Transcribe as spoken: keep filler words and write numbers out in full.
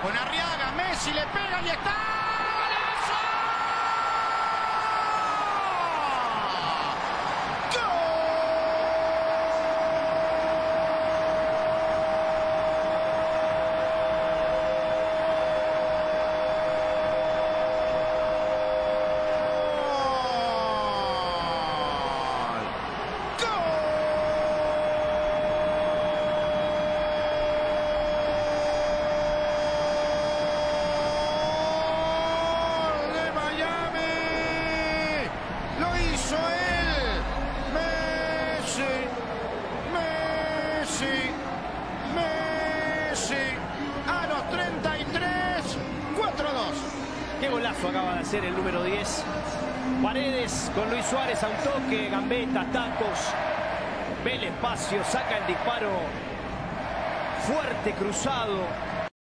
Con Arriaga, Messi le pega y está. Hizo él, Messi, Messi, Messi, a los treinta y tres, cuatro dos. Qué golazo acaba de hacer el número diez. Paredes con Luis Suárez a un toque, gambeta, tacos. Ve el espacio, saca el disparo fuerte, cruzado.